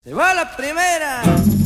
Se va la primera.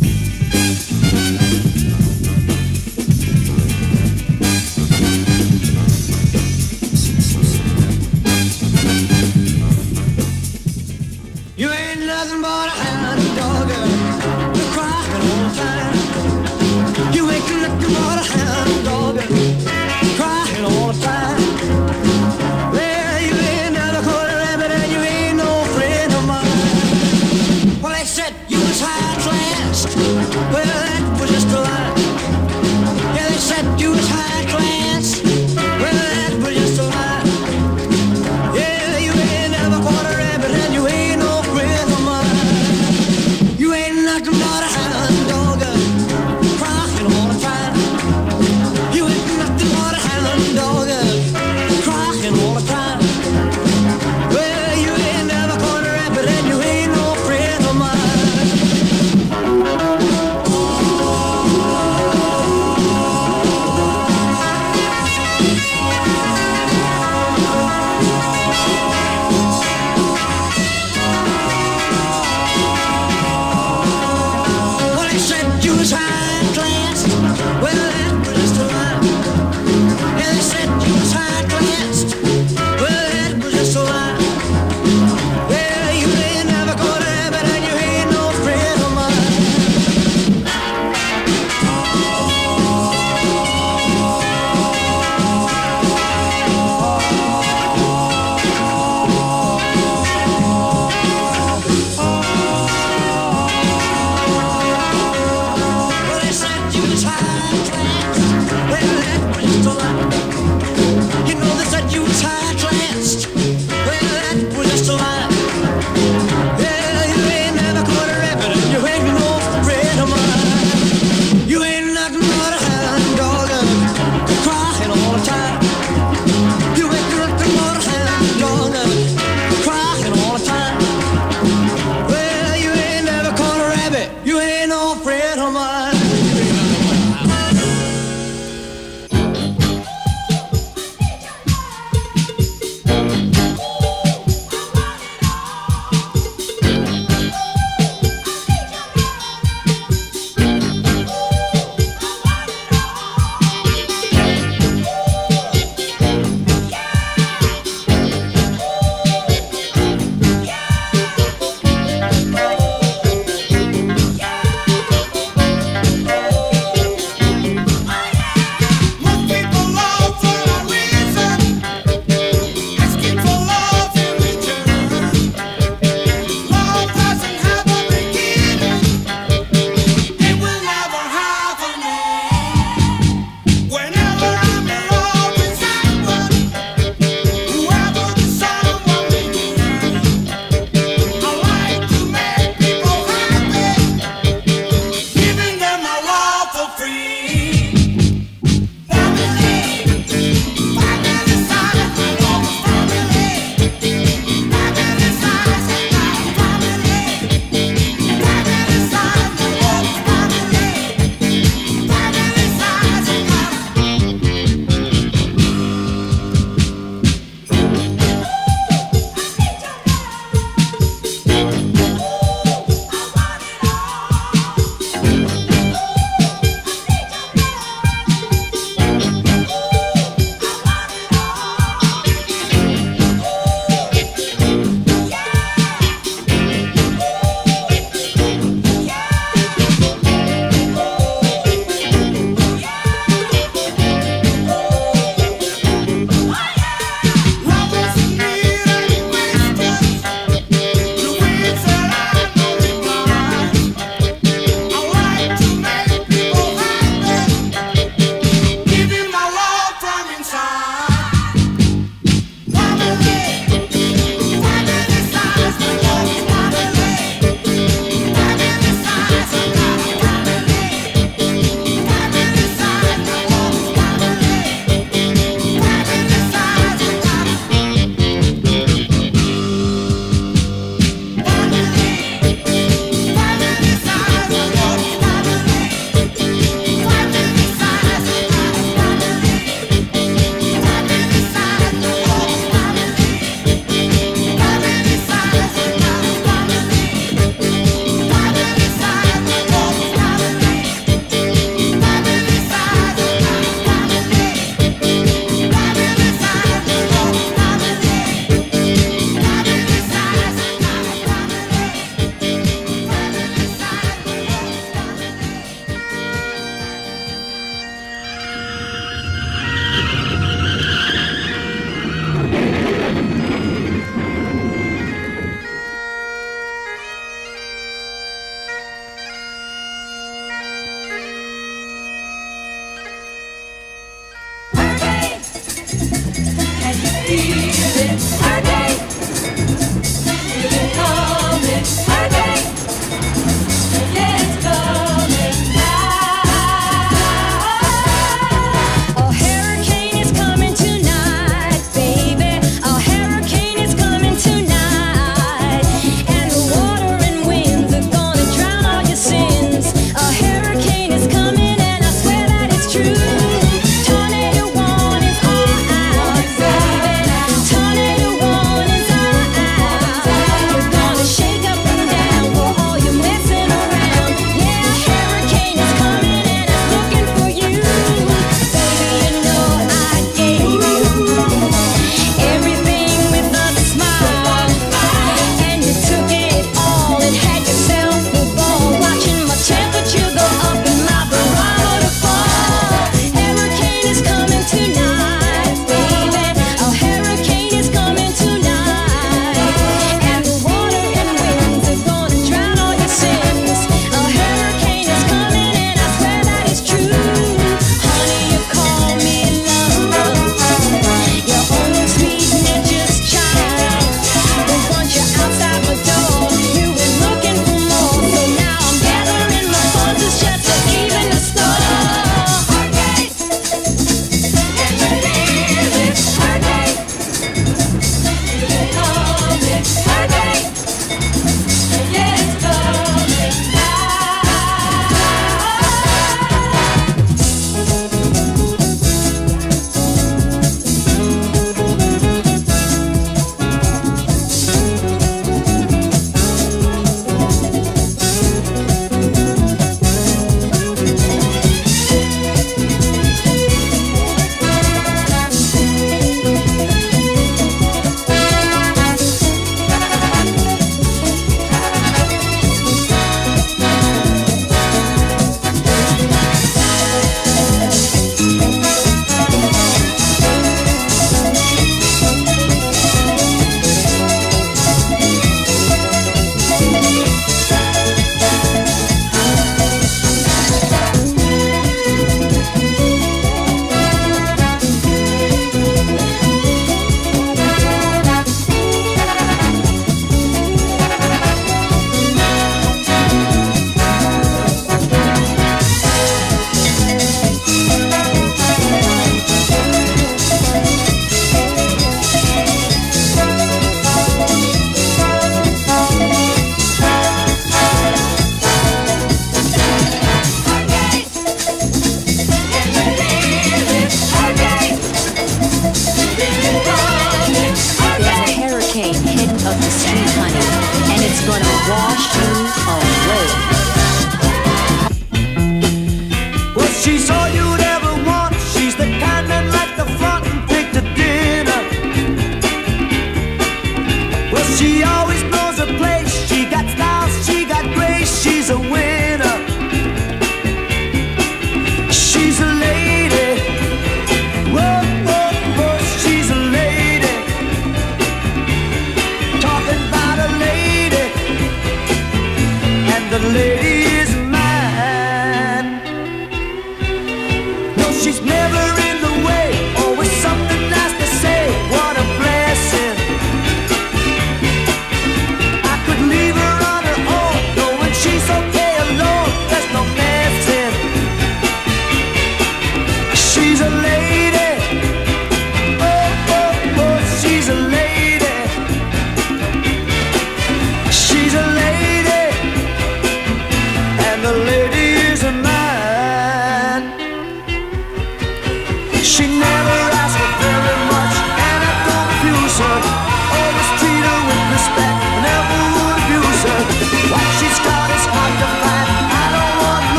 You ain't nothing but a hound dog, crying all the time. You ain't nothing but a hound dog, crying all the time. Well, you ain't never caught a rabbit and you ain't no friend of mine. Well, they said you was high class. Well, that was just a lie. Yeah, they said you was high class. Well, that was just a lie. Yeah, you ain't never caught a rabbit and you ain't no friend of mine. You ain't nothing but a hound dog, crying all the time. You ain't nothing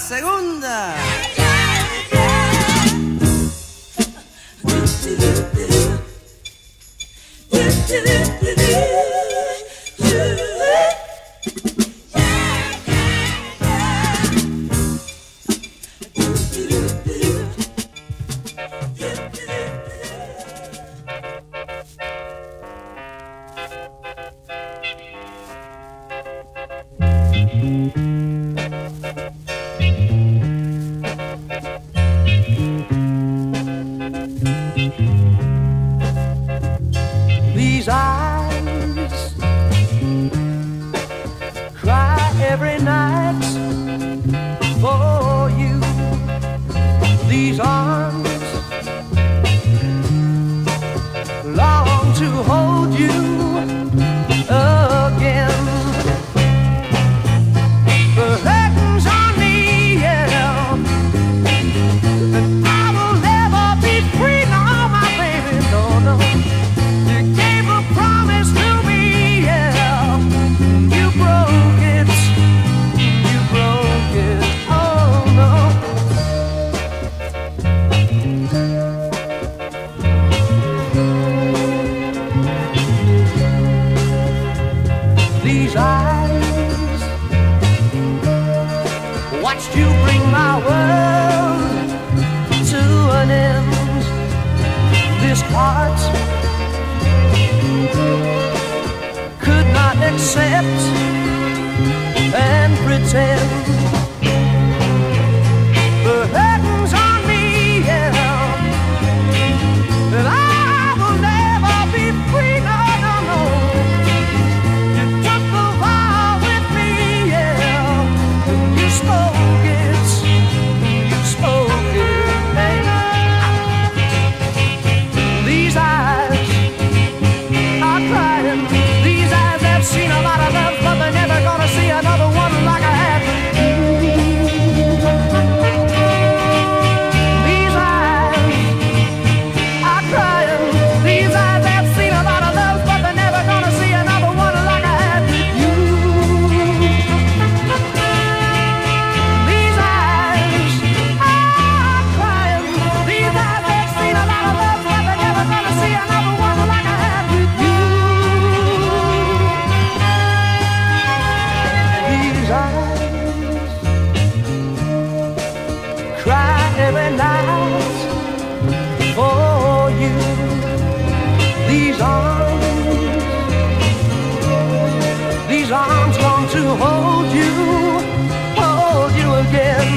segunda. These eyes cry every night for you. These arms long to hold you again. The heavens on me, yeah, that I will never be free. No, my baby, no, no. You gave a promise to me, yeah. You broke it, you broke it, oh no. These eyes watched you bring my world to an end. This heart could not accept and pretend. The heavens on me, yeah, that I will never be free, no, no, no. You took the vow with me, yeah, and you spoke it, baby. These eyes are crying. These eyes have seen a lot of love, but they're never gonna see another one like I have with you. These eyes are crying. These eyes have seen a lot of love, but they're never gonna see another one like I have with you. These eyes are crying. These eyes have seen a lot of love, but they're never gonna see another one like I have with you. These eyes cry every night for you. These arms long to hold you again.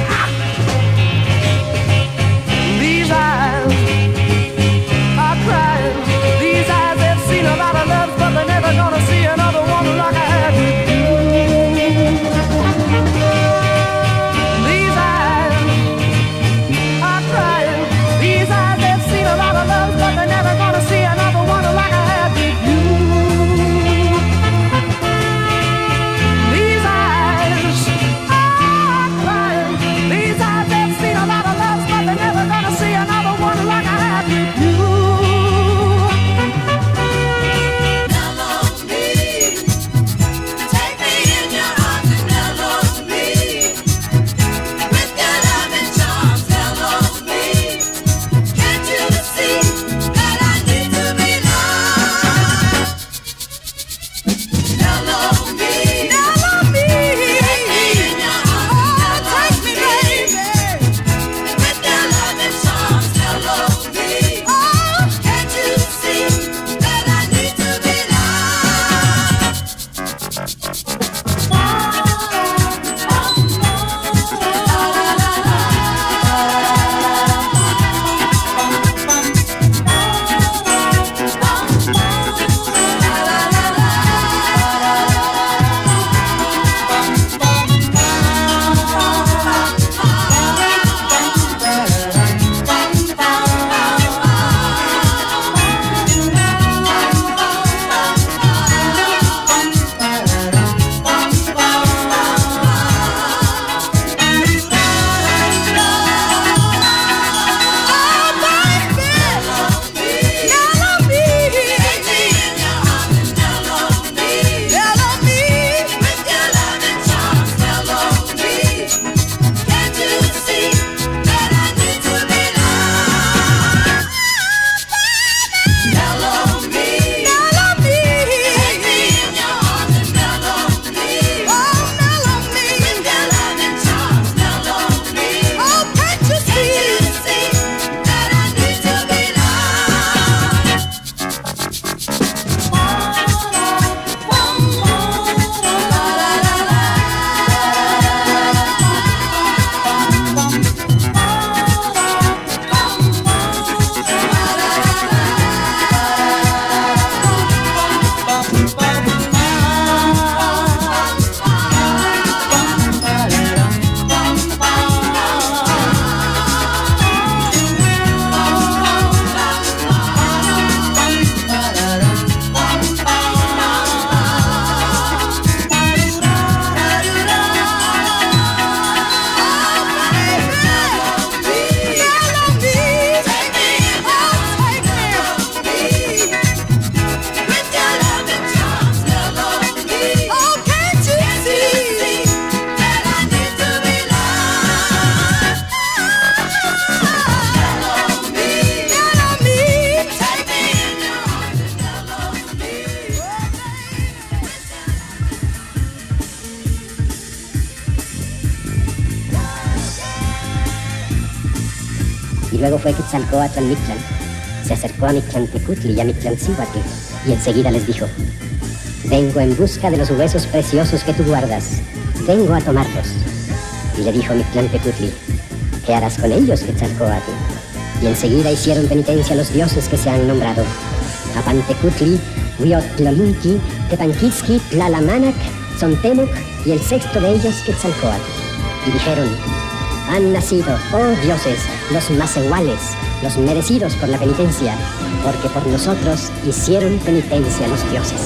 These eyes are crying. These eyes have seen a lot of love, but they're never gonna see another one like I had with you. These eyes are crying. These eyes have seen a lot of love, but they're never gonna see another one like I had with you. These Y luego fue Quetzalcóatl en Mictlán. Se acercó a Mictlantecutli y a Mictlancíhuatl y enseguida les dijo: vengo en busca de los huesos preciosos que tú guardas. Vengo a tomarlos. Y le dijo Mictlantecutli: ¿qué harás con ellos, Quetzalcóatl? Y enseguida hicieron penitencia los dioses que se han nombrado: Apantecutli, Huiotlamunqui, Tepanquisqui, Tlalamanac, Tzontemoc y el sexto de ellos, Quetzalcóatl. Y dijeron: han nacido, oh dioses, los macehuales, los merecidos por la penitencia, porque por nosotros hicieron penitencia los dioses.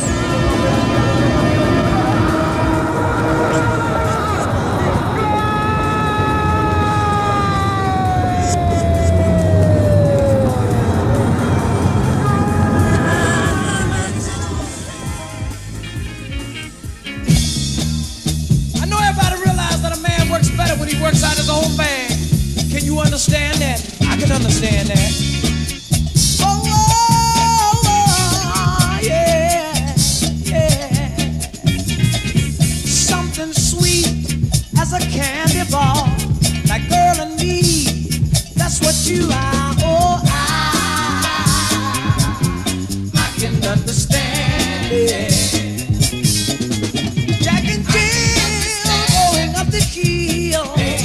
Understand that? I can understand that. Oh, yeah, yeah. Something sweet as a candy bar, like girl and me. That's what you are. Oh, I can understand it. Jack and Jill going up the hill.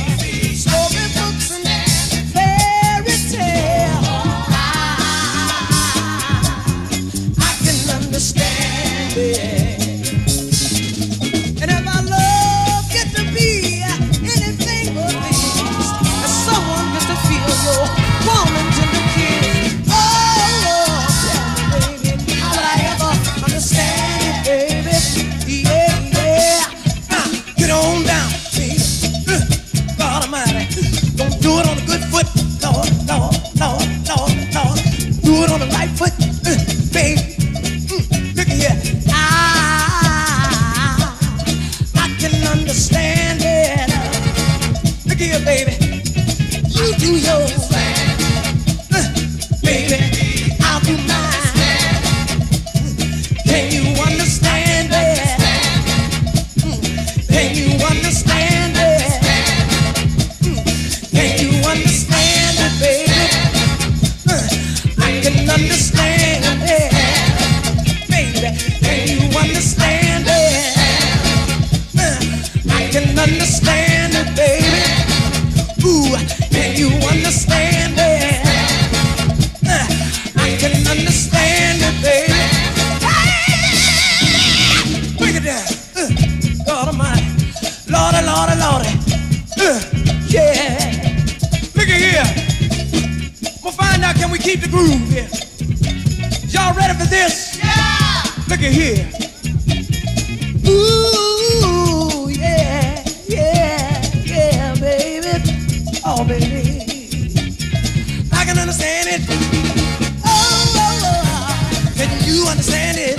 And if our love get to be anything but this, if someone gets to feel your warm and tender kiss, oh, tell me, baby, how would I ever understand it, baby? Yeah, yeah. Get on down, baby. God Almighty, don't do it on a good foot. Lord, Lord, Lord, Lord, Lord. Do it on the right foot, baby. Look at here. I can understand it. Look here, baby. You do yours, baby. I'll do mine. Can you understand it? Can you understand it? Can you understand it, baby? I can understand it. Can you understand it? I can understand it, baby. Ooh, can you understand it? I can understand it, baby. Break it down. God Almighty. Lordy, Lordy, Lordy. Yeah. Look at here. We'll find out, can we keep the groove here? Y'all ready for this? Look at here. Ooh, yeah, yeah, yeah, baby. Oh, baby. I can understand it. Oh, can you understand it?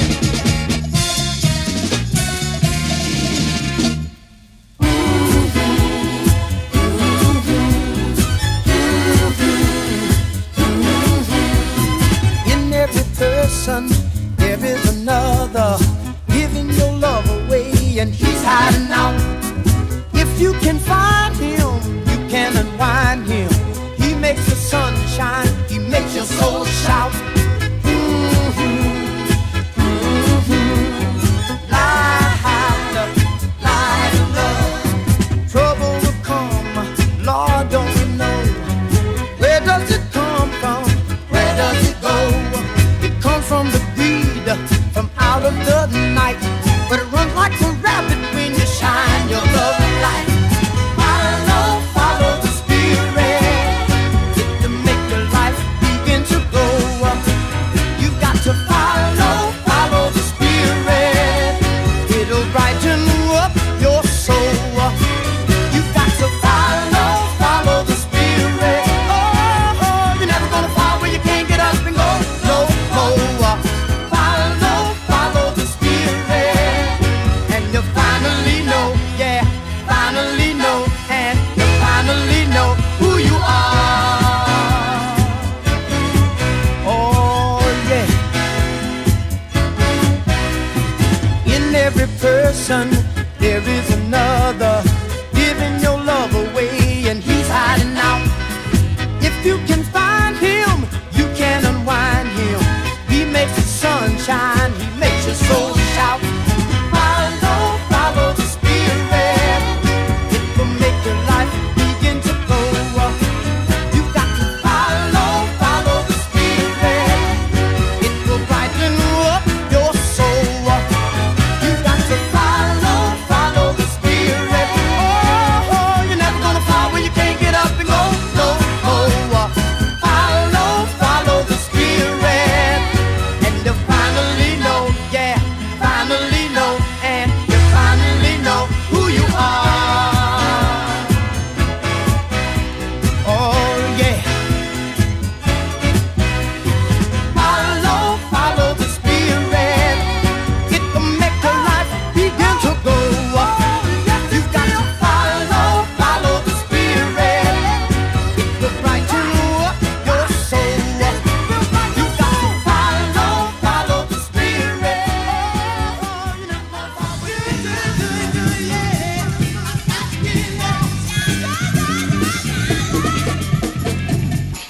In every person there is another giving your love away, and he's hiding out. If you can find him, you can unwind him. He makes the sun shine, he makes your soul shout. Light love, trouble will come. Lord, don't you know? Where does it come from? Where does it go? It comes from the greed, from out of the night, but it runs like a rabbit when you shine your love light. Follow the spirit, it to make your life begin to go up.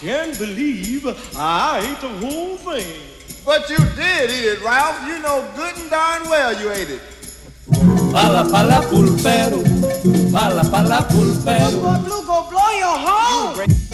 can't believe I ate the whole thing. But you did eat it, Ralph. You know good and darn well you ate it. Pala pala pulpero, pala pala pulpero. Blue, go blow your hole.